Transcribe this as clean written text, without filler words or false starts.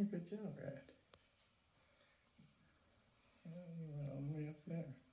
Good job, Red. You went all the way up there.